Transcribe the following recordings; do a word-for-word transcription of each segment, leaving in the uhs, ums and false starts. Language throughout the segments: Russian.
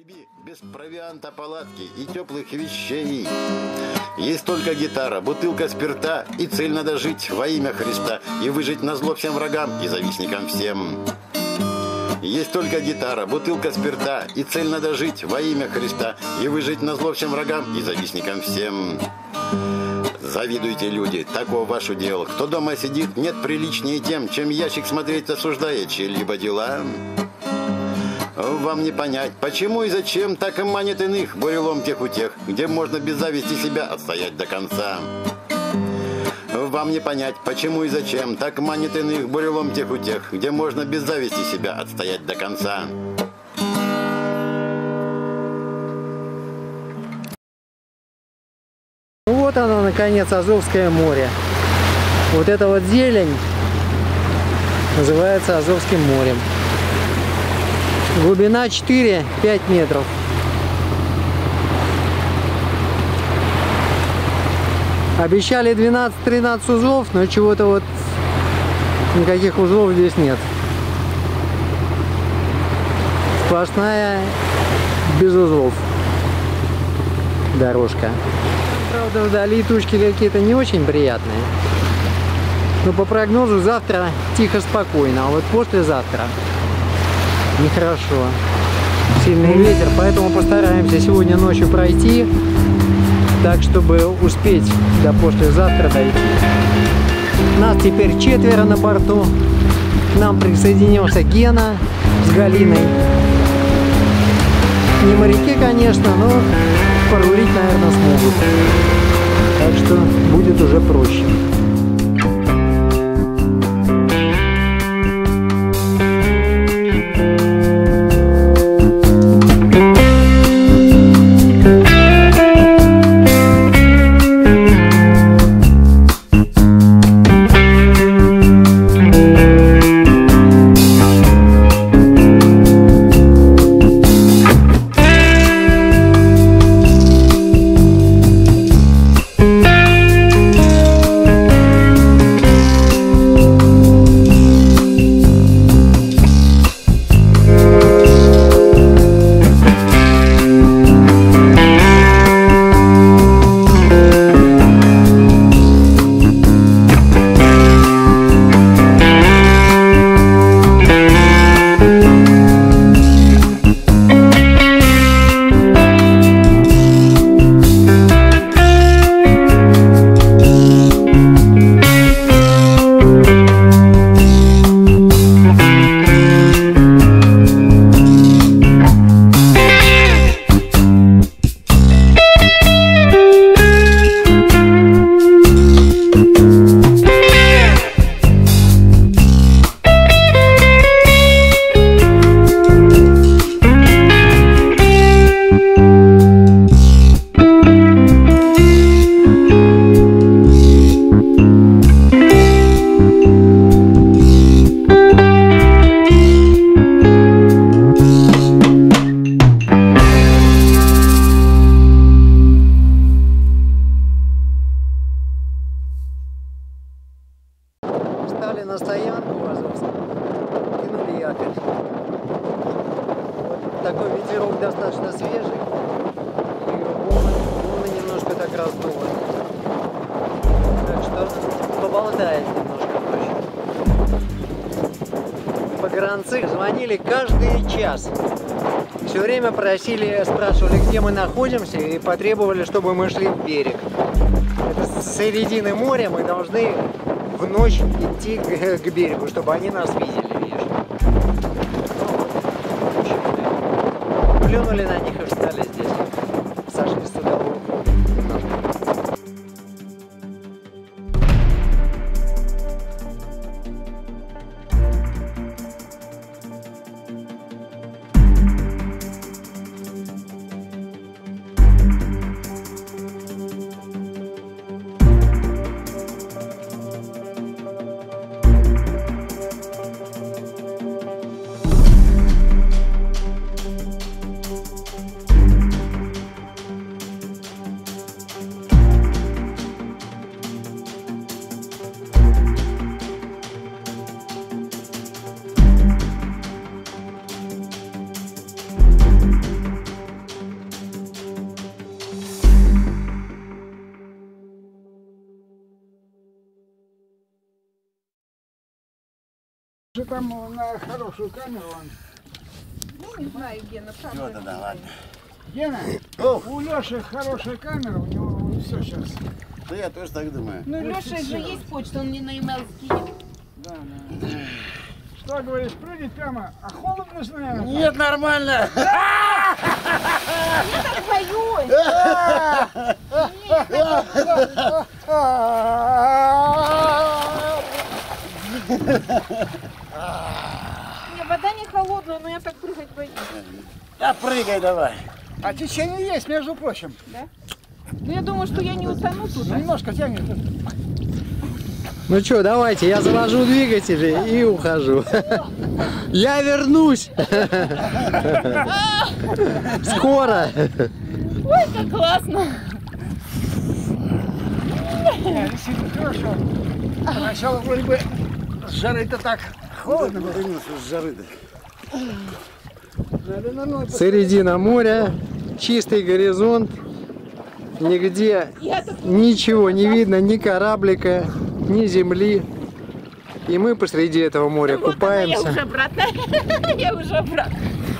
степи, без провианта, палатки и теплых вещей. Есть только гитара, бутылка спирта, и цель надо жить во имя Христа и выжить назло всем врагам и завистникам всем. Есть только гитара, бутылка спирта, и цель надо жить во имя Христа и выжить назло всем врагам и завистникам всем. Завидуйте, люди, таков ваш удел. Кто дома сидит, нет приличнее тем, чем ящик смотреть, осуждая чьи-либо дела. Вам не понять, почему и зачем так и манит иных бурелом тех утех, где можно без зависти себя отстоять до конца. Вам не понять, почему и зачем так манит иных бурелом тех утех, где можно без зависти себя отстоять до конца. Вот оно, наконец, Азовское море. Вот эта вот зелень называется Азовским морем. Глубина четыре-пять метров. Обещали двенадцать-тринадцать узлов, но чего-то вот никаких узлов здесь нет. Сплошная без узлов дорожка. Правда, вдали тучки какие-то не очень приятные. Но по прогнозу завтра тихо, спокойно, а вот послезавтра нехорошо. Сильный ветер, поэтому постараемся сегодня ночью пройти, так, чтобы успеть до послезавтра дойти. Нас теперь четверо на борту. К нам присоединился Гена с Галиной. Не моряки, конечно, но порулить, наверное, смогут. Так что будет уже проще. На стоянку в Азовском, кинули якорь. Вот такой ветерок достаточно свежий, и волны, волны немножко так раздуло. Так что поболтает немножко точно. Погранцы звонили каждый час. Все время просили, спрашивали, где мы находимся, и потребовали, чтобы мы шли в берег. Это с середины моря мы должны в ночь идти к, к берегу, чтобы они нас видели, видишь. Ну, плюнули на них и встали здесь. Сошли с судового хода немножко. Леша там на хорошую камеру. Он... Ну, не знаю, Гена, правда. Вот это, ладно. Гена, у Леши хорошая камера, у него все сейчас. Да я тоже так думаю. Ну, Леша же есть почта, он мне на e-mail скинет. Да, да. Что говоришь, прыгать прямо, а холодно же, наверное? Нет, нормально. Я так боюсь. Не, вода не холодная, но я так прыгать боюсь. Да прыгай давай. А течение есть, между прочим. Да? Ну, я думаю, что я не утону тут. Ну, немножко тянет. Ну что, давайте, я завожу двигатели и ухожу. Я вернусь. Скоро. Ой, как классно. Не, действительно хорошо. Поначалу вроде бы с жары-то так холодно было. С жары. Надо на ноги. Середина моря, чистый горизонт. Нигде ничего не видно, ни кораблика, ни земли. И мы посреди этого моря Вот она, я купаемся. уже обратно. Я уже обратно.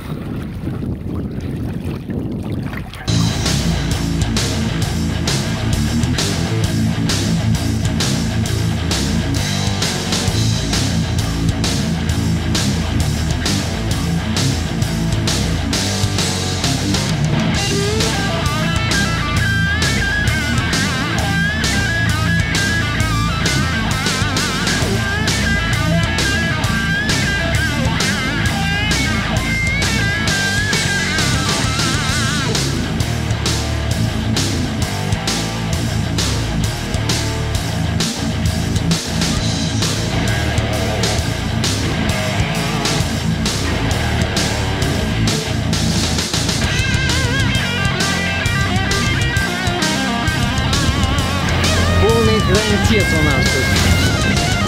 Полный грантец у нас тут.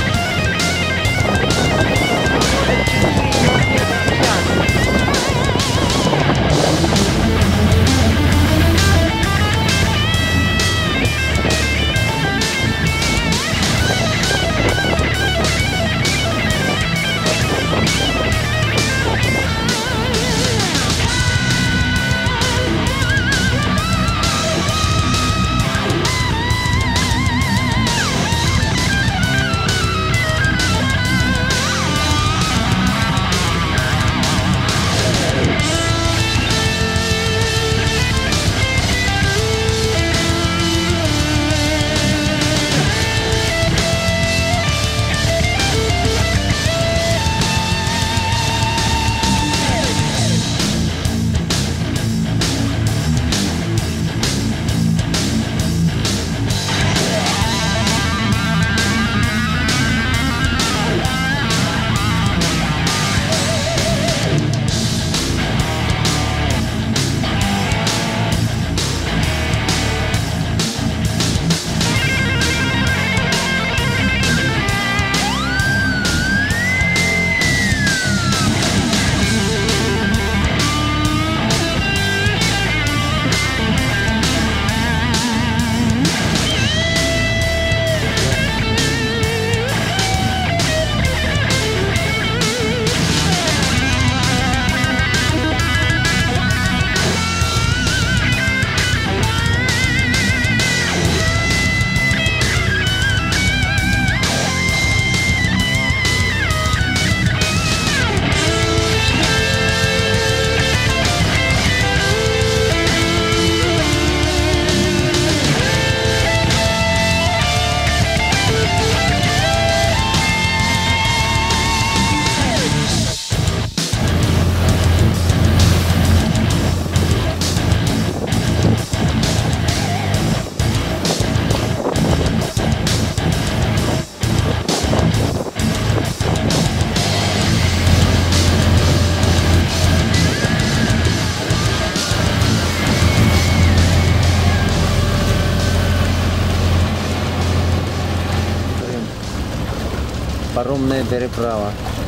Паромная переправа.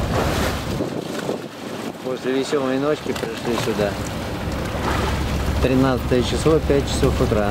После веселой ночки пришли сюда. тринадцатое число, пять часов утра.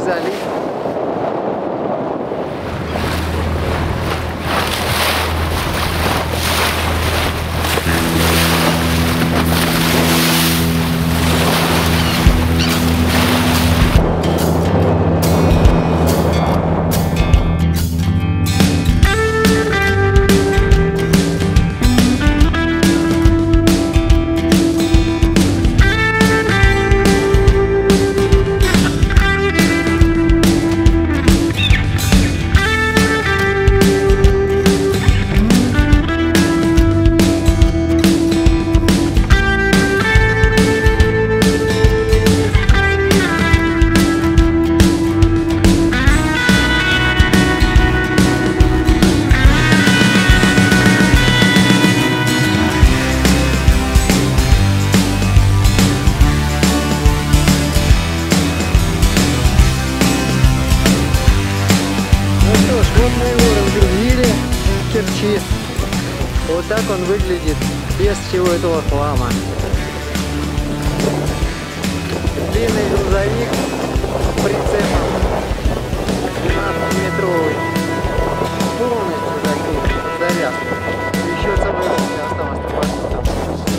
залив. Керчи. Вот так он выглядит без всего этого хлама. Длинный грузовик с прицепом двенадцатиметровый, полностью закрыт под завязку. Еще целый раз осталось попасть там.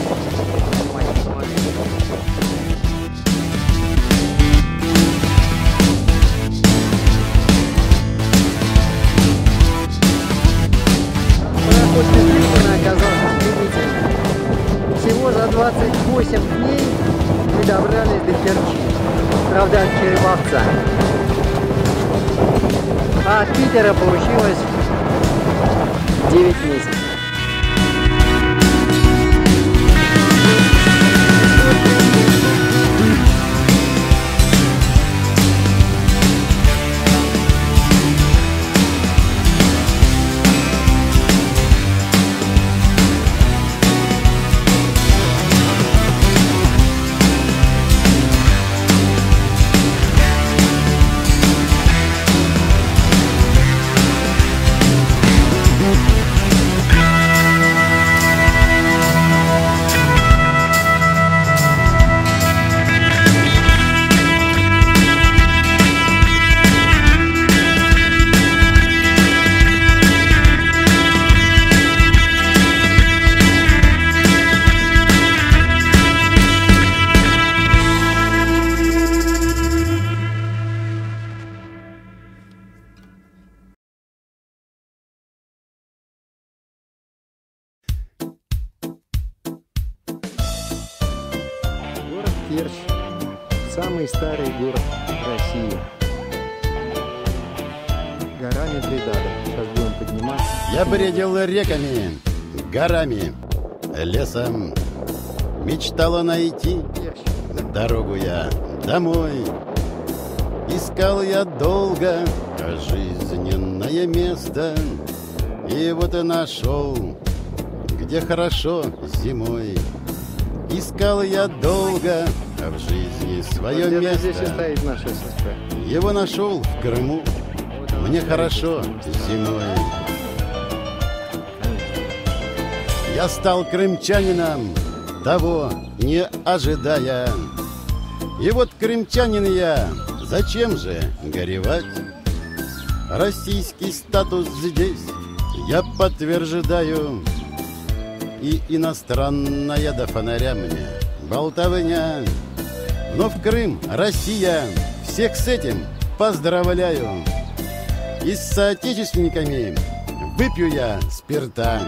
Оказался стремительно. Всего за двадцать восемь дней мы добрались до Керчи. Правда, от Череповца. А от Питера получилось девять месяцев. Керчь – самый старый город России. Гора Медведада. Сейчас будем подниматься. Я бредил реками, горами, лесом. Мечтала найти дорогу я домой. Искал я долго жизненное место. И вот и нашел, где хорошо зимой. Искал я долго в жизни свое Вот место. Здесь и стоит наша сестра. Его нашел в Крыму. Мне хорошо зимой. Я стал крымчанином, того не ожидая. И вот крымчанин я, зачем же горевать? Российский статус здесь я подтверждаю. И иностранная до фонаря мне болтовня. Но в Крым, Россия, всех с этим поздравляю. И с соотечественниками выпью я спирта.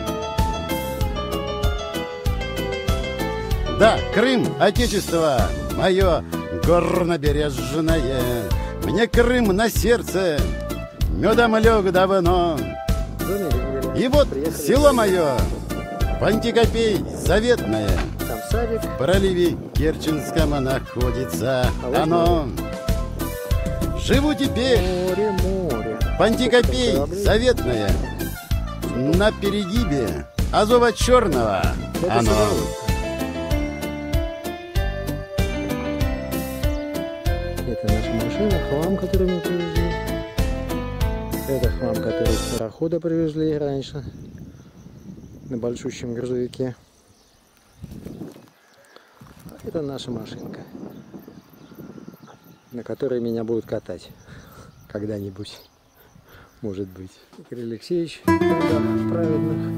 Да, Крым, отечество мое горнобережное. Мне Крым на сердце медом лег давно. И вот село мое Пантикопей заветное. Там садик. В проливе Керченском находится оно. Живу теперь. Море, море. Пантикопей заветное. На перегибе Азово-Черного оно. Это наша машина, хлам, который мы привезли. Это хлам, который с парохода привезли раньше. На большущем грузовике. Это наша машинка. на которой меня будут катать когда-нибудь, может быть. Игорь Алексеевич в трудах праведных.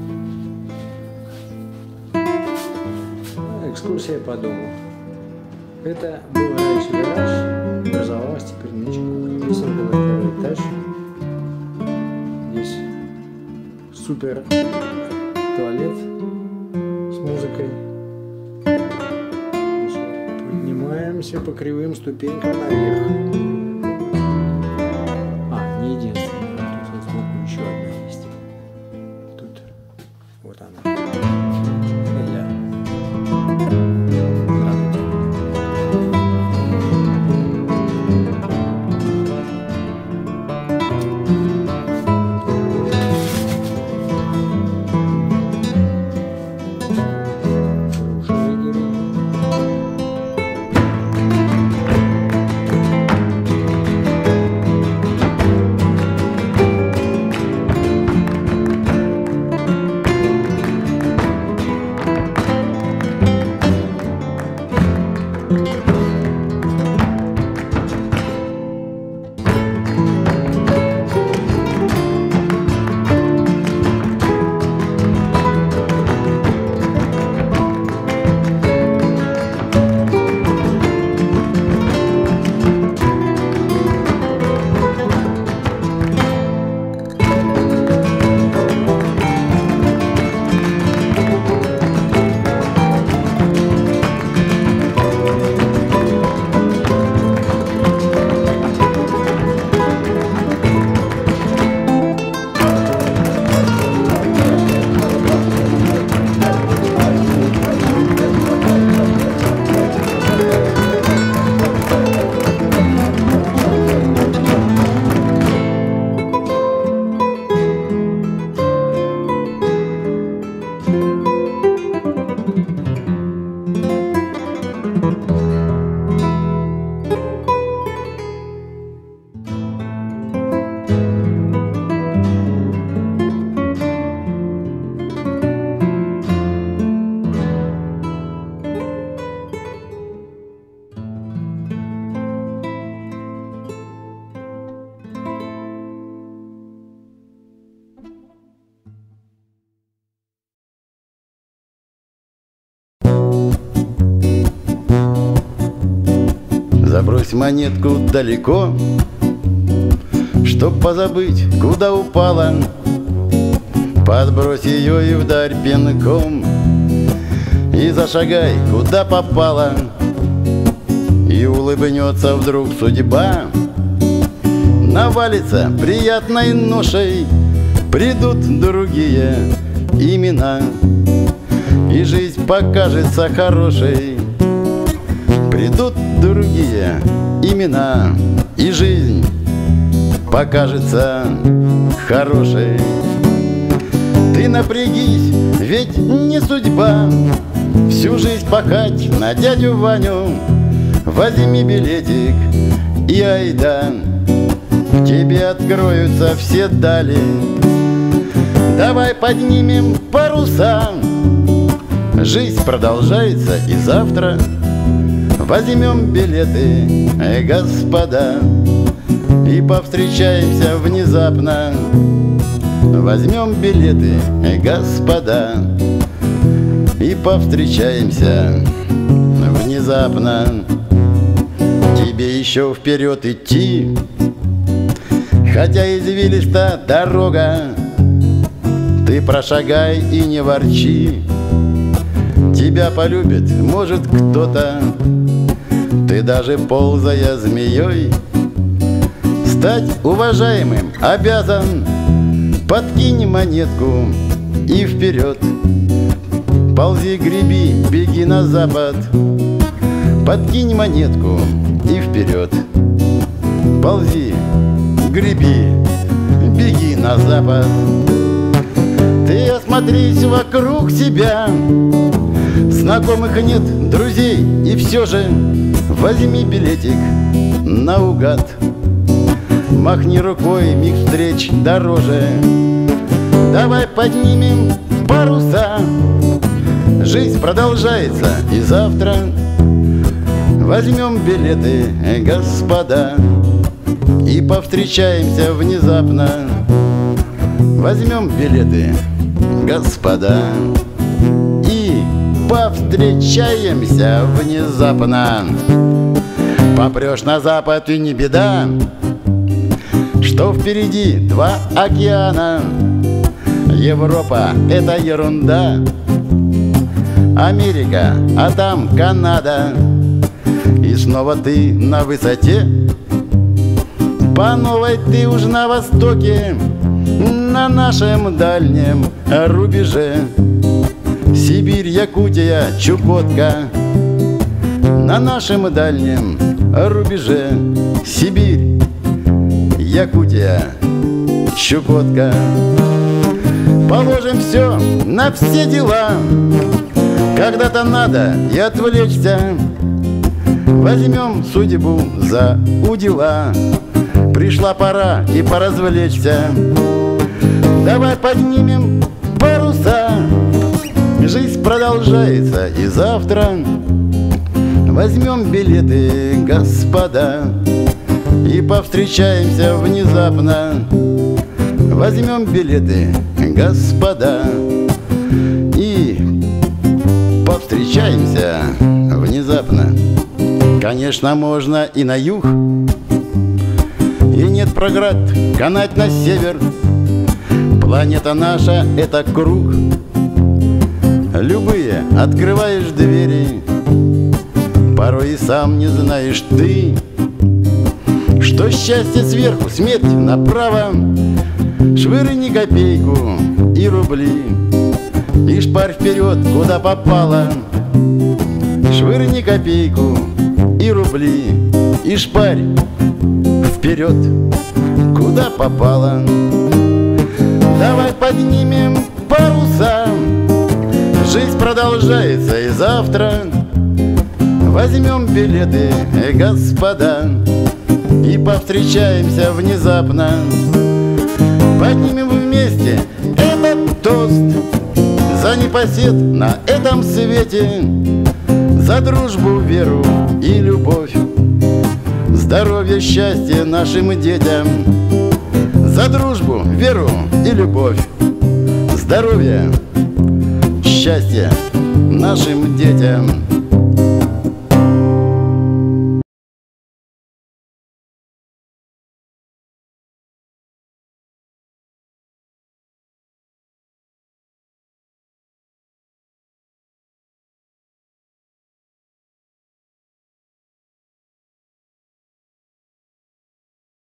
Экскурсия по дому. Это был раньше гараж, образовалась теперь ничего. Здесь был второй этаж. Здесь супер туалет с музыкой. Поднимаемся по кривым ступенькам наверх. А, не единственное. Тут вот сбоку еще одна есть. Тут вот она. Я. Забрось монетку далеко, чтоб позабыть, куда упала. Подбрось ее и вдарь пинком, и зашагай, куда попала. И улыбнется вдруг судьба, навалится приятной ношей, придут другие имена, и жизнь покажется хорошей. Придут другие имена, и жизнь покажется хорошей. Ты напрягись, ведь не судьба всю жизнь пахать на дядю Ваню. Возьми билетик и айда, в тебе откроются все дали. Давай поднимем паруса, жизнь продолжается и завтра. Возьмем билеты, э, господа, и повстречаемся внезапно. Возьмем билеты, э, господа, и повстречаемся внезапно. Тебе еще вперед идти, хотя извилиста дорога. Ты прошагай и не ворчи, тебя полюбит, может, кто-то. Ты даже ползая змеей стать уважаемым обязан. Подкинь монетку и вперед, ползи, греби, беги на запад. Подкинь монетку и вперед, ползи, греби, беги на запад. Ты осмотрись вокруг себя, знакомых нет, друзей, и все же возьми билетик наугад. Махни рукой, миг встреч дороже. Давай поднимем паруса, жизнь продолжается и завтра. Возьмем билеты, господа, и повстречаемся внезапно. Возьмем билеты, господа, и повстречаемся внезапно. Попрешь на запад и не беда, что впереди два океана. Европа — это ерунда, Америка, а там Канада. И снова ты на высоте, по новой ты уж на востоке, на нашем дальнем рубеже. Сибирь, Якутия, Чукотка, на нашем дальнем рубеже. Сибирь, Якутия, Чукотка. Положим все на все дела, когда-то надо и отвлечься. Возьмем судьбу за удила, пришла пора и поразвлечься. Давай поднимем паруса, жизнь продолжается и завтра. Возьмем билеты, господа, и повстречаемся внезапно. Возьмем билеты, господа, и повстречаемся внезапно. Конечно, можно и на юг, и нет преград канать на север. Планета наша — это круг, любые открываешь двери. Порой и сам не знаешь ты, что счастье сверху, смерть направо. Швырни копейку и рубли, и шпарь вперед, куда попало. Швырни копейку и рубли, и шпарь вперед, куда попало. Давай поднимем паруса, жизнь продолжается и завтра. Возьмем билеты, господа, и повстречаемся внезапно. Поднимем вместе этот тост за непосед на этом свете, за дружбу, веру и любовь, здоровье, счастье нашим детям. За дружбу, веру и любовь, здоровье, счастье нашим детям.